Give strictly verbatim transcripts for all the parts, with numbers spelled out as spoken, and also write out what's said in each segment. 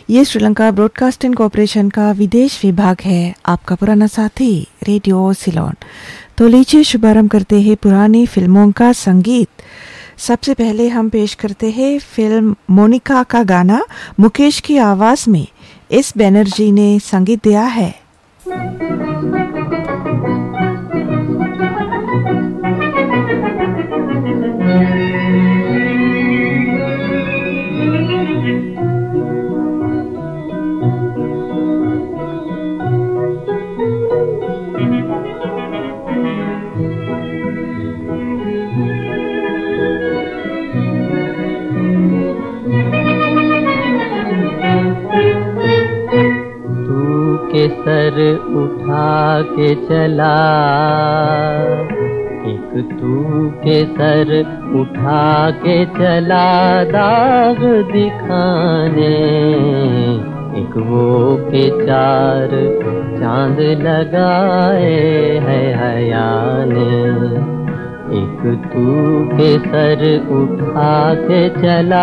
ये Sri Lanka broadcasting corporation का विदेश विभाग है, आपका पुराना साथी रेडियो सिलोन। तो लीजिए शुभारंभ करते हैं पुरानी फिल्मों का संगीत। सबसे पहले हम पेश करते हैं फिल्म मोनिका का गाना मुकेश की आवाज में। एस बैनर्जी ने संगीत दिया है। सर उठा के चला, एक तू के सर उठा के चला दाग दिखाने, एक वो के चार चांद लगाए है हया ने, एक तू के सर उठा के चला।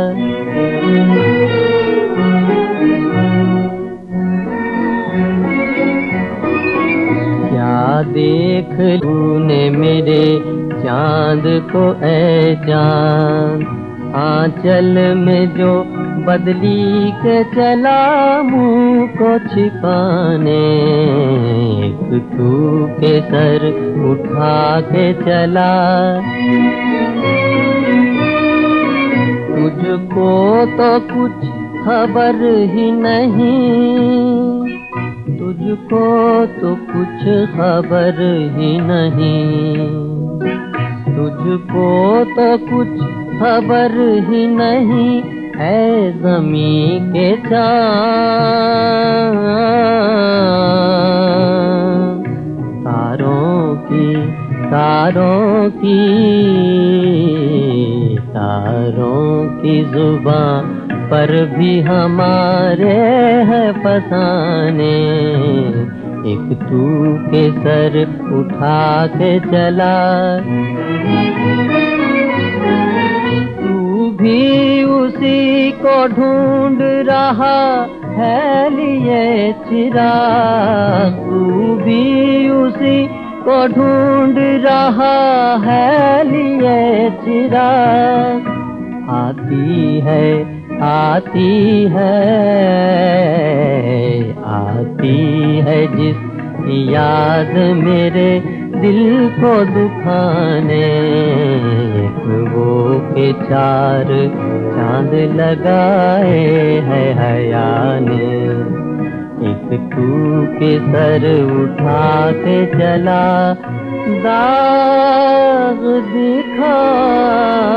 देख तूने मेरे चांद को ऐ चांद, आंचल में जो बदली के चला मुँह को छिपाने, एक तू के सर उठा के चला। तुझको तो कुछ खबर ही नहीं, तुझको तो कुछ खबर ही नहीं, तुझको तो कुछ खबर ही नहीं, ऐ ज़मीं के चाँद। तारों की तारों की तारों की जुबान पर भी हमारे है फसाने, एक तू के सर उठा के चला। तू भी उसी को ढूंढ रहा है लिए चिराग, तू भी उसी को ढूंढ रहा है लिए चिराग। आती है आती है आती है जिसकी याद मेरे दिल को दुखाने, वो के चार चांद लगाए है हया ने, एक तू के सर उठा के चला दाग दिखाने।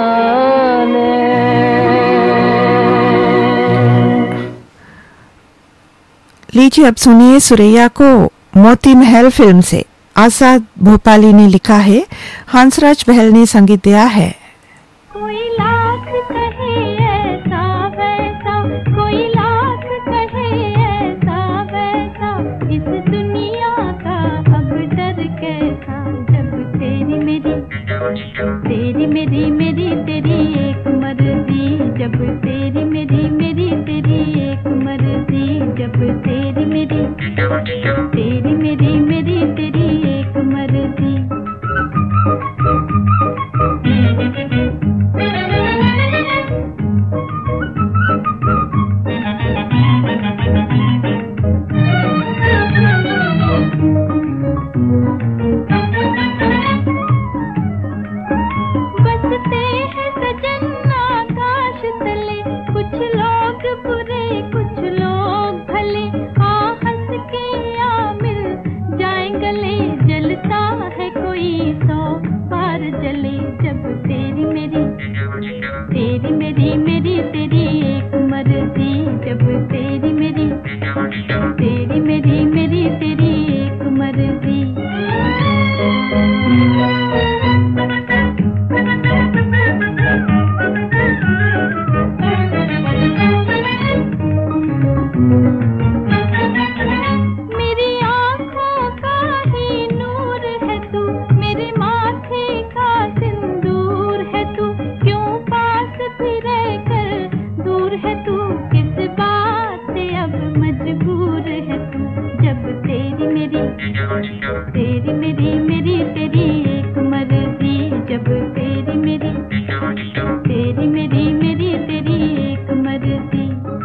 लीजिए अब सुनिए सुरैया को मोती महल फिल्म से। आजाद भोपाली ने लिखा है, हंसराज बहल ने संगीत दिया है। कोई लाख कहे ऐसा वैसा, कोई लाख कहे ऐसा वैसा, इस दुनिया का अब डर कैसा, जब तेरी मेरी तेरी मेरी मेरी तेरी एक मर्जी, जब तेरी मेरी मेरी तेरी एक मर्जी, जब तेरी मेरी तेरी मेरी मेरी तेरी एक मर्जी। बसते हैं सजन आकाश तले, कुछ लोग बुरे कुछ लोग भले, आ हंस के आ मिल जाए गले, जलता है कोई सौ बार जले, जब तेरी मेरी तेरी मेरी मेरी तेरी एक मर्जी, जब तेरी मेरी तेरी मेरी मेरी तेरी एक मर्जी। मेरी आँखों का ही नूर है तू, मेरे माथे का सिंदूर है तू, क्यों पास भी रहकर दूर है तू, किस बात तेरी मेरी मेरी तेरी एक मर्जी, जब तेरी मेरी तेरी मेरी मेरी तेरी एक मर्जी।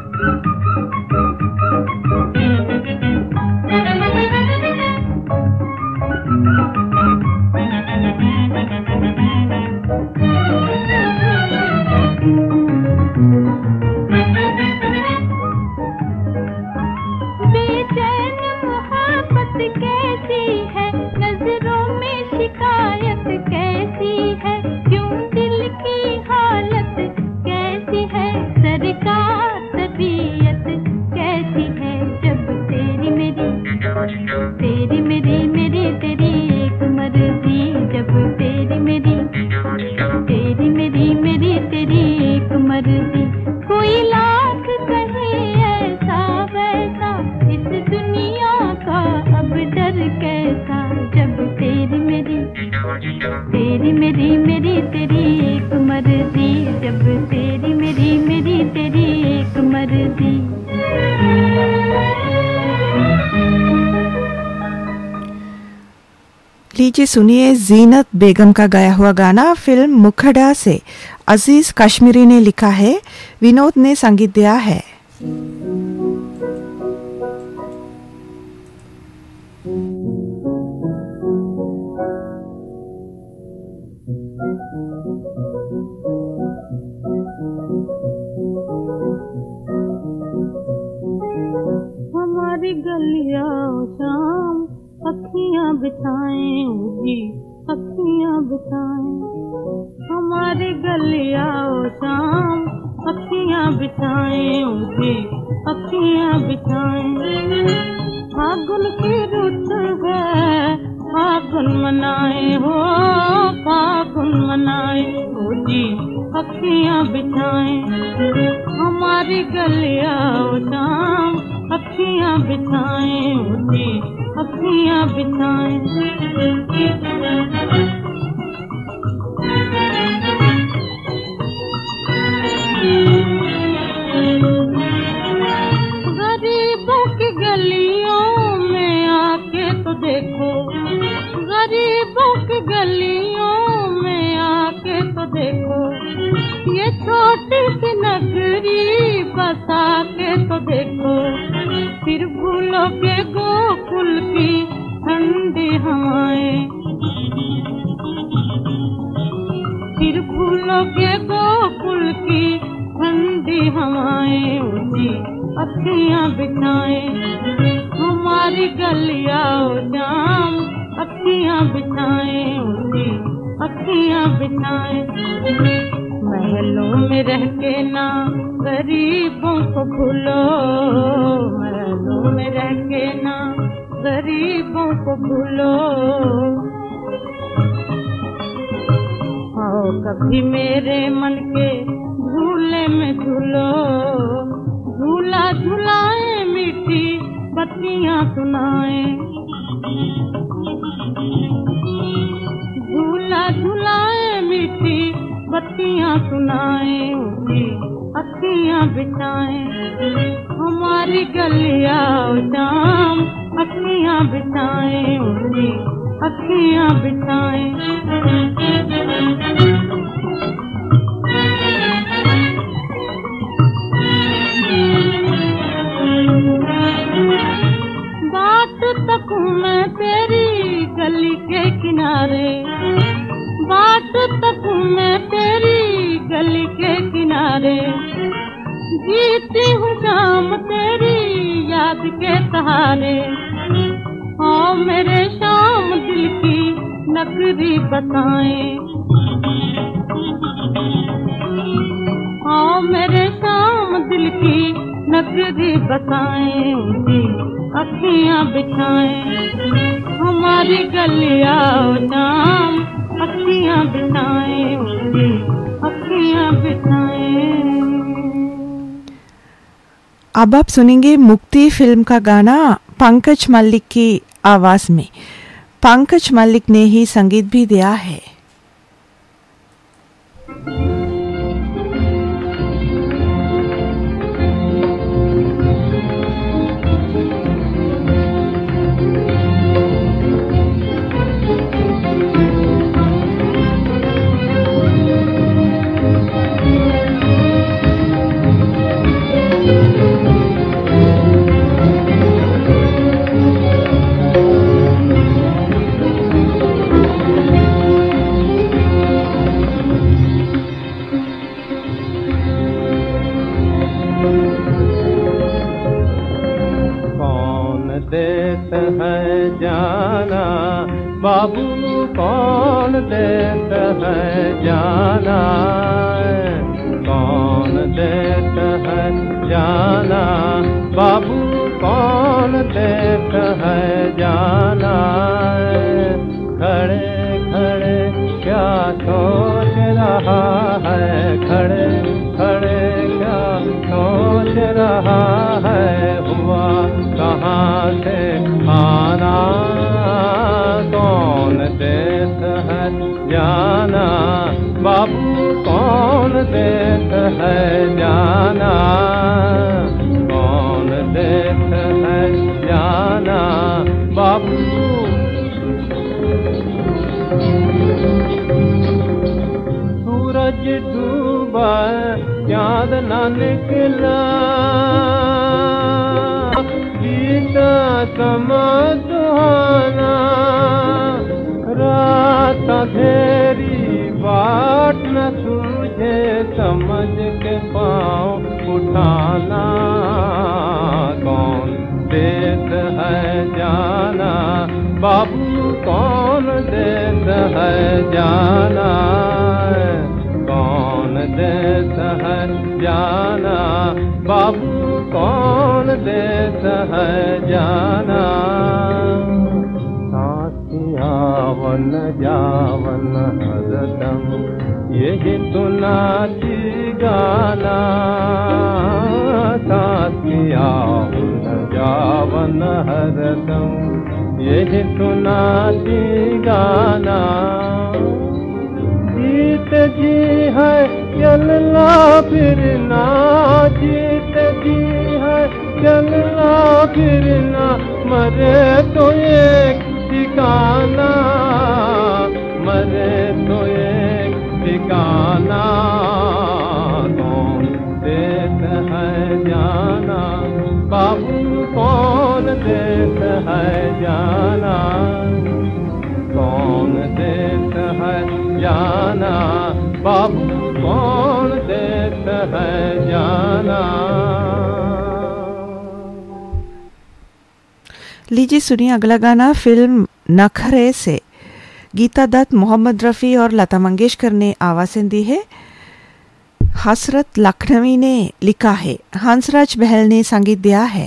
बेचैन मोहब्बत कैसी है, नजरों में शिकायत कैसी है, क्यों दिल की हालत कैसी है, सरकार तबीयत कैसी है, जब तेरी मेरी तेरी मेरी मेरी तेरी एक मर्जी, जब तेरी मेरी तेरी मेरी मेरी तेरी एक मर्जी। कोई लाख कहे ऐसा वैसा, इस दुनिया का अब डर कैसा, जब तेरी मेरी तेरी मेरी मेरी तेरी एक मर्जी, जब तेरी मेरी मेरी तेरी एक मर्जी। लीजिए सुनिए जीनत बेगम का गाया हुआ गाना फिल्म मुखड़ा से। अजीज कश्मीरी ने लिखा है, विनोद ने संगीत दिया है। हमारी गलियां शाम अखियां बिछाएं जी, अखियां बिछाएं, हमारी गलियां शाम अखियां बिछाएं जी, अखियां बिछाएं। फागुन की रुत है, फागुन मनाए हो, फागुन मनाए हो जी, अखियां बिछाएं, हमारी गलियां शाम अखियां बिछाएं जी, अखियां बिछाएं। गरीबों की गलियों में आके तो देखो, गरीबों की गलियों में आके तो देखो, ये छोटी सी नगरी बसा के तो देखो, फिर भूलोगे गोकुल की ठंडी हवाएं, फिर भूलोगे गोकुल की ठंडी हवाएं जी, अखियां बिछाएं, हमारी गलियां जाम अखियां बिछाएं जी, अखियां बिछाएं। महलों में रह के ना गरीबों को भूलो, महलों में रह के ना गरीबों को भूलो, आओ कभी मेरे मन के झूले में झूलो, झूला झुलाए मीठी बत्तियां सुनाए, झूला झुलाए मीठी बत्तियां सुनाए जी, अखियां बिछाएं, हमारी गलियां शाम अखियां बिछाएं जी, अखियां बिछाएं। बात तक मैं तेरी गली के किनारे, बात तक मैं तेरी गली के किनारे, जीती हूँ शाम तेरी याद के सहारे, आओ मेरे शाम दिल की नगरी बताएं, आओ मेरे शाम दिल की नगरी बताएं जी, अखियां बिछाएं, हमारी गलियां शाम अखियां बिछाएं जी, अखियां बिछाएं। अब आप सुनेंगे मुक्ति फिल्म का गाना पंकज मल्लिक की आवाज में। पंकज मल्लिक ने ही संगीत भी दिया है। देता है जाना, बाबू कौन देता है जाना, कौन देता है जाना, बाबू कौन देता है जाना। खड़े खड़े क्या सोच रहा है, खड़े खड़े क्या सोच रहा है, हुआ कहाँ से आना, कौन देता है जाना, बाबू कौन देता है जाना, कौन देता है जाना, बाबू। सूरज डूबा चाँद न निकला, बीता समा सुहाना, रात अंधेरी बाट न सूझे, समझ के पाँव उठाना, कौन देता है जाना, बाबू कौन देता है जाना, कौन देता है जाना, बाबू कौन देता है जाना। साथियावन जावन हरदम यही तो नाची गाना, साथियावन जावन हरदम यही तो नाची गाना। जीत जी है चलना फिरना, जीत जी है चलना फिरना, मरे तो एक ठिकाना, मरे तो एक ठिकाना, कौन देता है जाना, बाबू कौन देता है जाना, कौन देता है जाना, बाबू कौन देता है जाना। लीजिए सुनिए अगला गाना फिल्म नखरे से। गीता दत्त, मोहम्मद रफ़ी और लता मंगेशकर ने आवाज़ें दी है। हसरत लखनवी ने लिखा है, हंसराज बहल ने संगीत दिया है।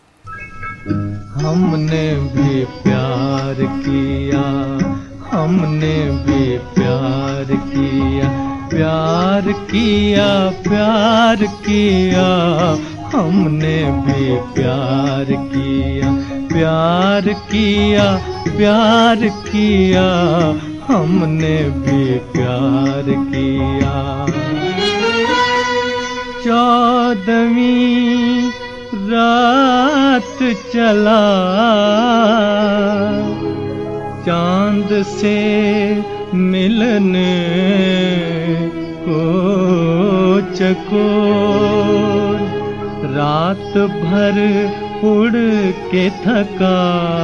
हमने भी प्यार किया, हमने भी प्यार किया, प्यार किया प्यार किया, हमने भी प्यार किया, प्यार किया प्यार किया, हमने भी प्यार किया। चौदहवीं रात चला चांद से मिलने को चकोर, रात भर उड़ के थका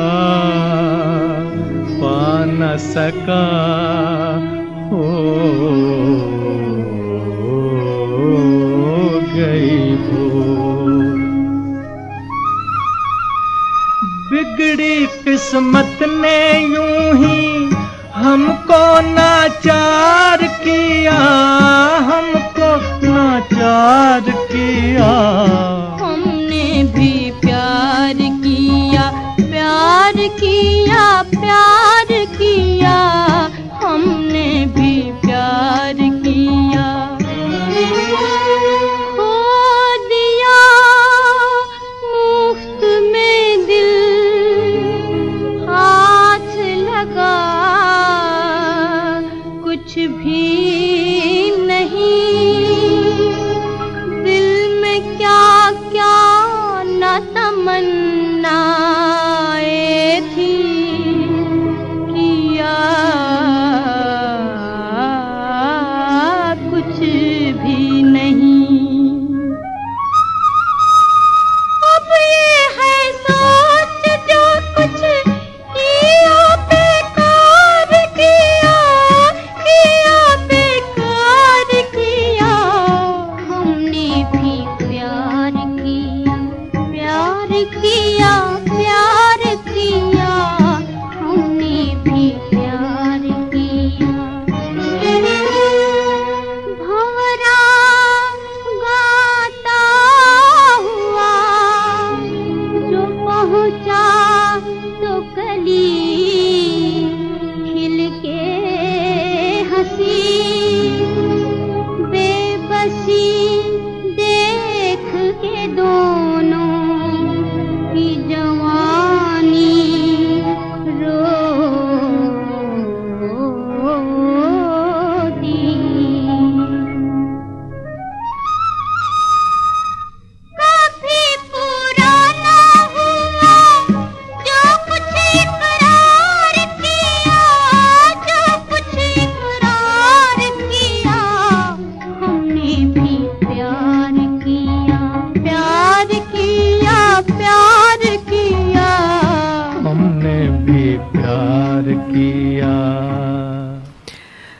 पा न सका हो गई भोर। बिगड़ी किस्मत ने यूं ही हमको नाचार किया, हमको नाचार किया। हमने भी प्यार किया, प्यार किया प्यार किया, हमने भी प्यार किया। खो दिया मुफ्त में दिल, हाथ लगा कुछ भी नहीं, दिल में क्या क्या न तमन्नाएं थी, किया कुछ भी नहीं। अब ये है सोच जो कुछ किया बेकार किया, किया बेकार किया। हमने भी प्यार किया, प्यार किया प्यार किया,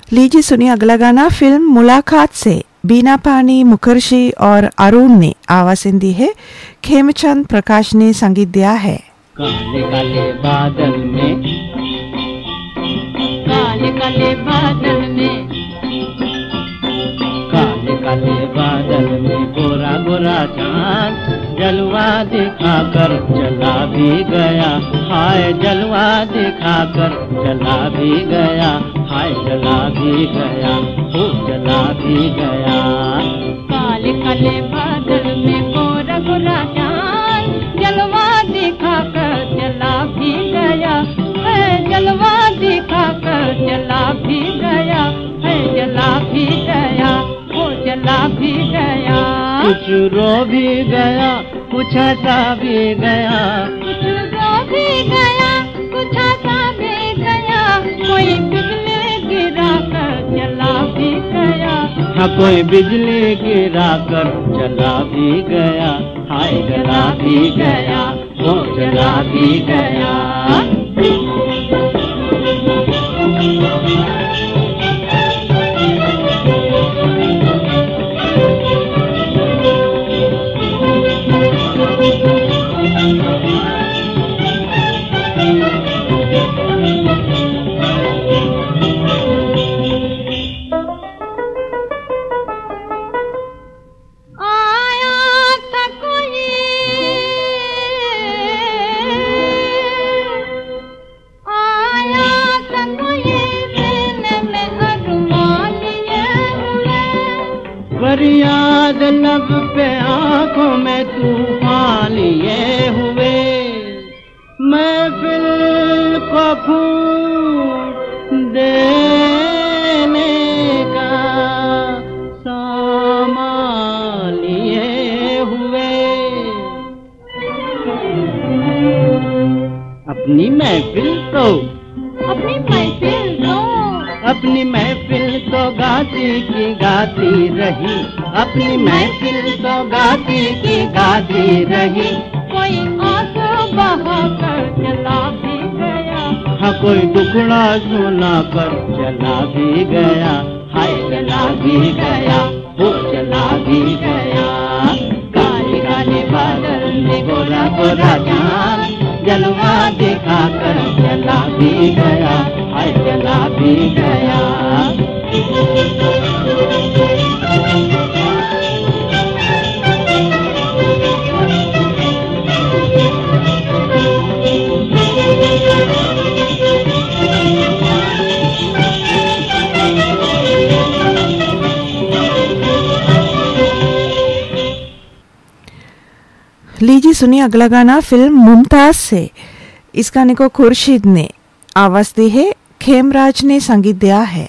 लीजिए सुनिए अगला गाना फिल्म मुलाकात से बीना पानी मुखर्जी और अरुण ने आवाज दी है। खेमचंद प्रकाश ने संगीत दिया है। काले काले बादल में, काले काले बादल में, काले काले बादल में गोरा गोरा चांद जलवा दिखाकर चला भी गया, हाय जलवा दिखाकर चला भी गया, हाय चला भी गया, ओ चला भी गया। काले काले बादल में गोरा गोरा चांद जलवा दिखाकर चला भी गया, है जलवा दिखाकर चला भी गया, है जला भी गया, वो जला भी गया। कुछ रो भी गया, कुछ हंसा भी गया, कुछ रो भी गया, कुछ हंसा भी गया, कोई बिजली गिरा कर चला भी गया, हाँ कोई बिजली गिरा कर चला भी गया, हाय जला भी गया, वो जला भी गया। फरियाद लब पे आंखों में तूफान लिए हुए, महफिल को फूट देने का सामान लिए हुए। अपनी महफिल तो अपनी महफिल तो अपनी महफिल तो गाती की गाती रही, अपनी महफिल तो गाती की गाती रही, कोई आंसू बहा कर चला भी गया, हाँ कोई दुखड़ा सुना कर चला भी गया, हाय चला भी गया, वो चला भी गया। काले काले बादल में गोरा गोरा चांद जलवा दिखा कर चला भी गया, हाय चला भी गया। लीजिए सुनिए अगला गाना फिल्म मुमताज से। इस गाने को खुर्शीद ने आवाज दी है, खेमराज ने संगीत दिया है।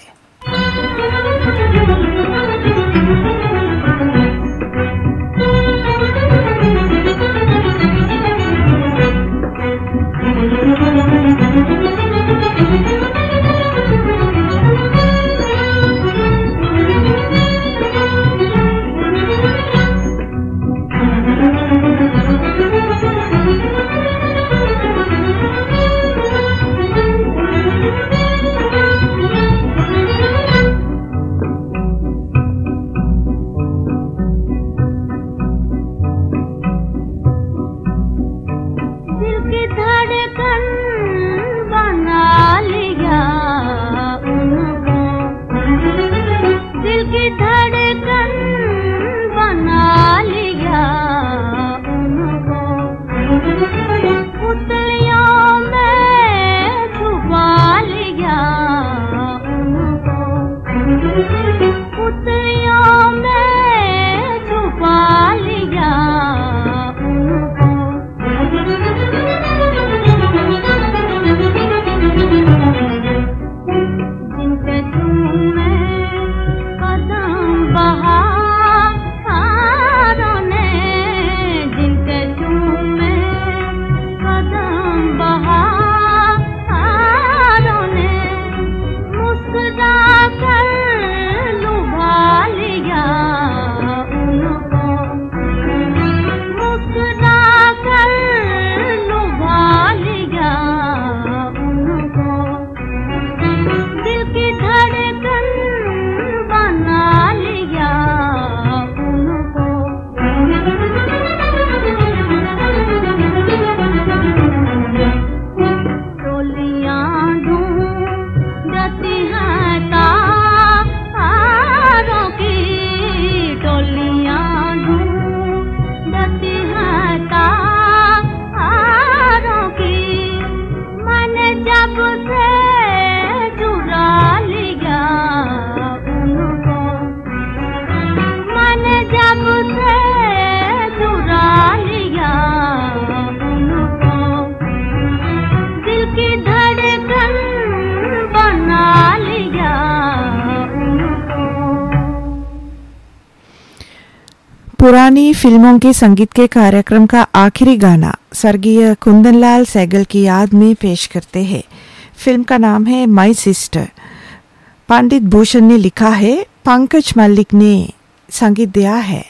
पुरानी फिल्मों के संगीत के कार्यक्रम का आखिरी गाना स्वर्गीय कुंदनलाल सहगल की याद में पेश करते हैं। फिल्म का नाम है माई सिस्टर। पंडित भूषण ने लिखा है, पंकज मल्लिक ने संगीत दिया है।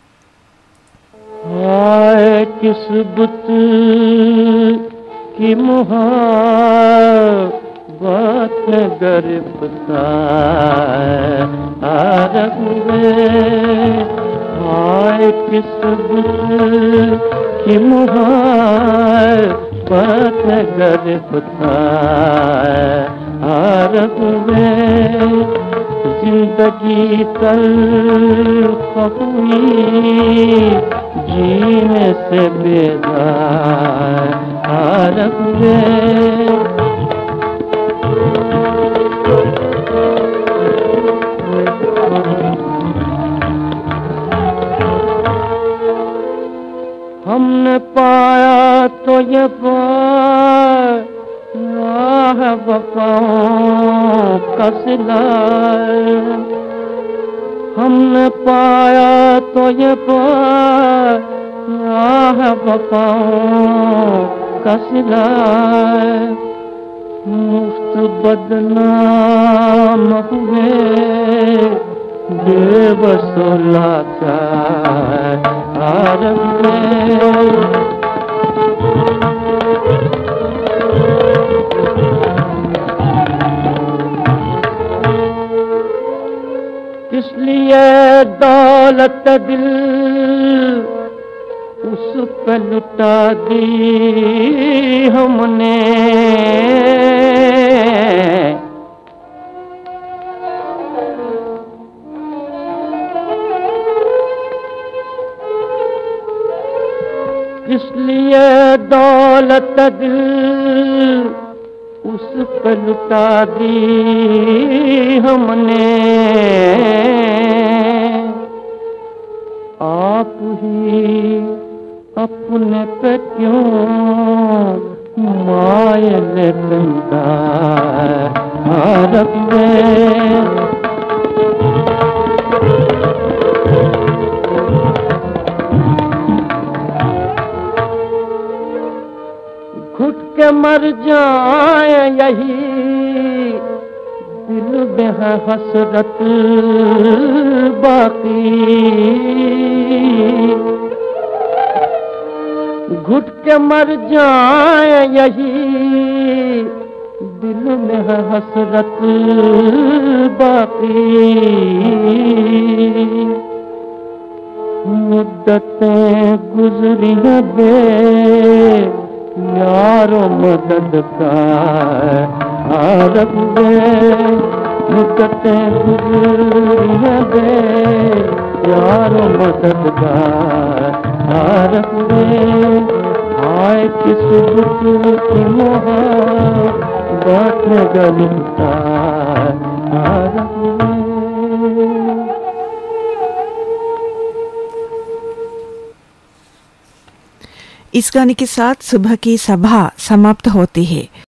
हाय किस बुत की मुहाबत में गिरफ्तार हाय किस बुत की मुहाबत में गिरफ्तार जिंदगी तल्ख हुई जीने से बेजार हुए हमने पाया तो ये बात वफाओं का सिला हमने पाया तो ये वफाओं का सिला मुफ्त बदनाम हुए बेबसोला चार इसलिए दौलत दिल उस पर लुटा दी हमने इसलिए दौलत दिल उस पर लुटा दी हमने आप ही अपने पे क्यों मायल बंदा रखते घुट के मर जाए यही दिल में है हसरत बाकी घुट के मर जाए यही दिल में है हसरत बाकी मुद्दतें गुजरी बे यारो मदद का मुद्दतें गुजरी बे यारो मदद का आए किस बुत की मोहब्बत में गिरफ्तार इस गाने के साथ सुबह की सभा समाप्त होती है।